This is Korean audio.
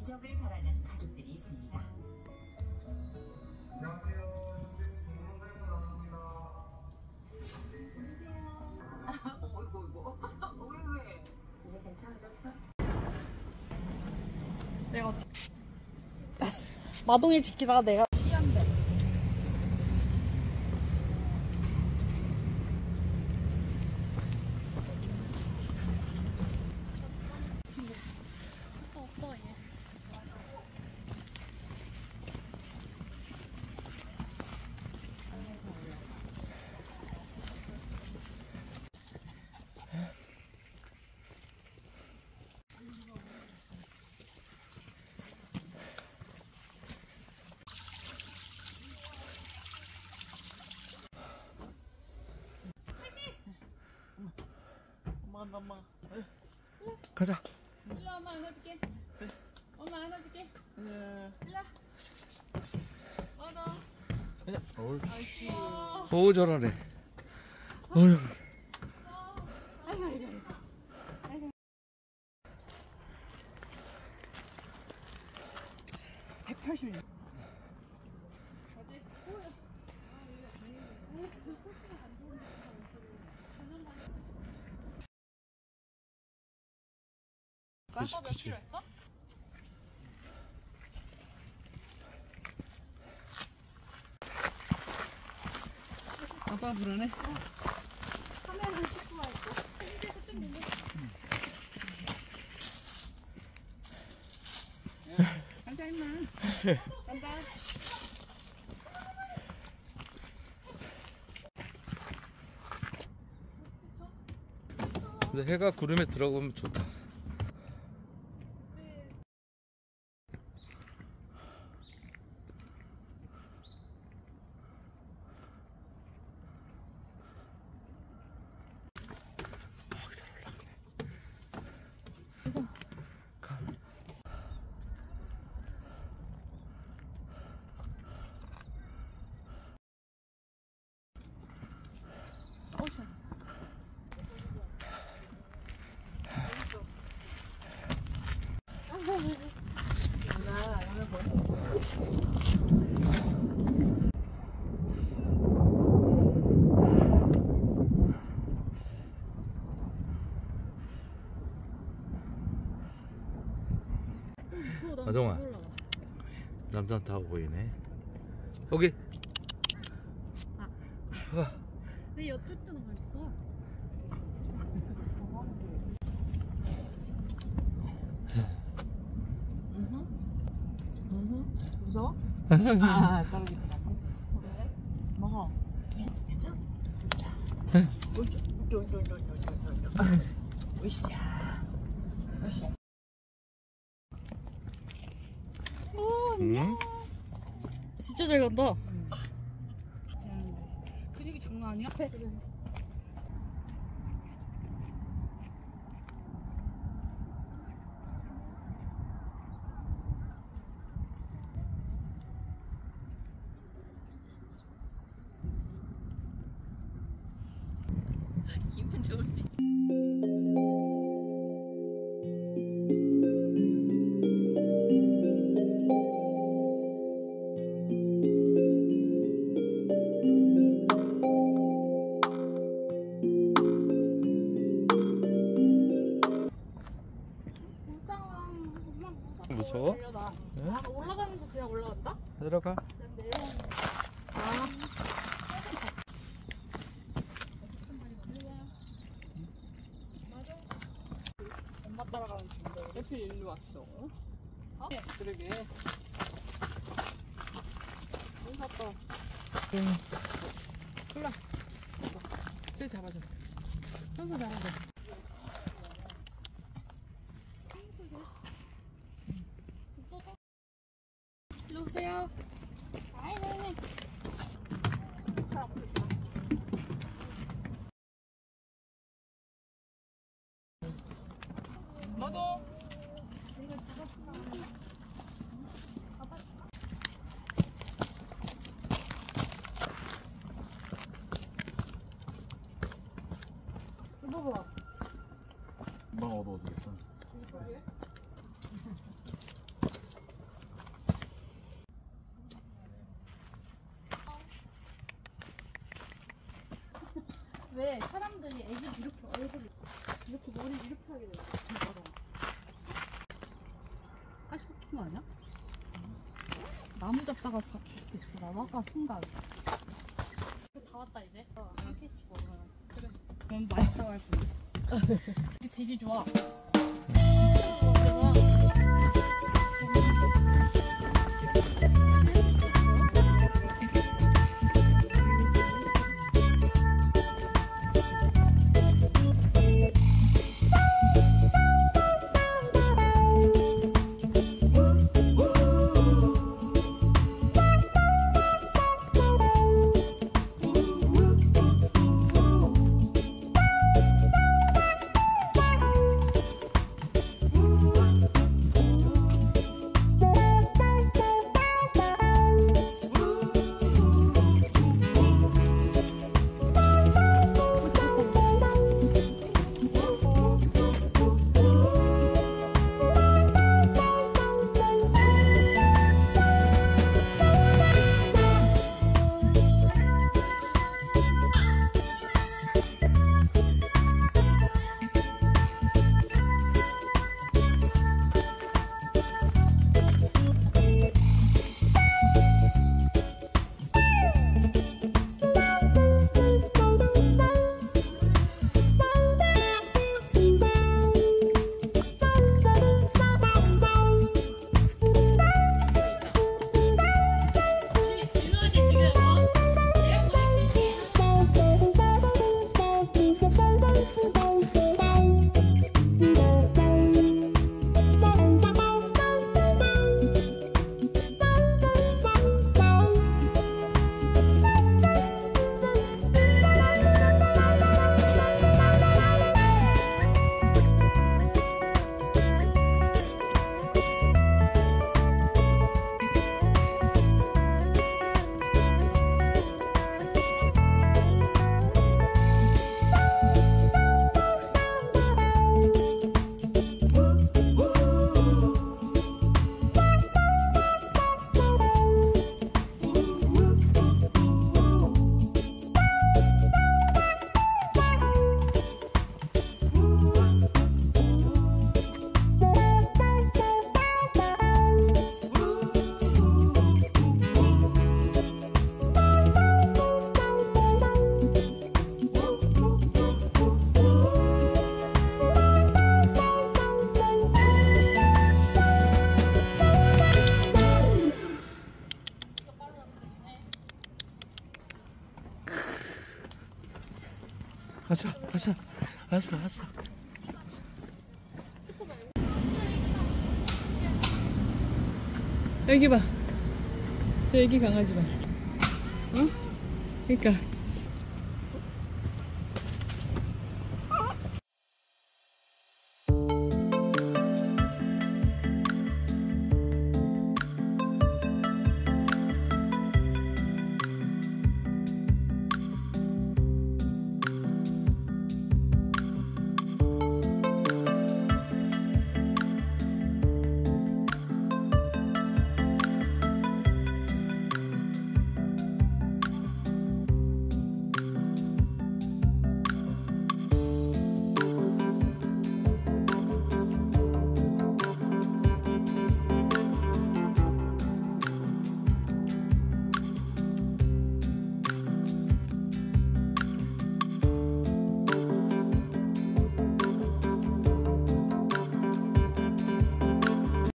이적을 바라는 가족들이 있습니다. 안녕하세요. 동물원에서 나왔습니다. 어이구. 왜? 이제 괜찮아졌어? 내가 마동일 지키다가 내가 엄마 가자. 일로 엄마 안아줄게. 엄마 안아줄게. 일로. 안아. 옳지. 오 잘하네. 어휴. 아이고. 180. 그치. 아빠 부르네. 카메라를 찍고 와 있고. 앉아 임마. 앉아. 근데 해가 구름에 들어가면 좋다. 아동아, 남산 타고 보이네. 거기. 왜 여쭈쭈 나가 있어? 무서워? 아 떨어지겠다. 먹어. 으쌰. 응? 진짜 잘 간다. 근육이 장난 아니야? 기분 좋을 때. 무서워? 응? 아, 올라가는 거 그냥 올라간다? 내려가. 아. 엄마 따라가는 중인데. 하필 일로 왔어. 어? 그러게. 못 갔다. 올라. 쟤 잡아줘. 현수 잡아줘. 일로 오세요. 아이고. 너도. 이거 봐. 금방 얻어오겠다. 왜 사람들이 애기 이렇게 얼굴을 이렇게 머리를 이렇게 하게 돼요? 가시 박힌 거 아니야? 나무 잡다가 박힐 수도 있어. 나도 아까 순간. 다 왔다 이제. 한 개씩 먹어요. 그래. 그럼 맛있다고 할 뻔했어. 이게 되게 좋아. 아싸. 여기 봐. 저 애기 강아지 봐. 어? 그러니까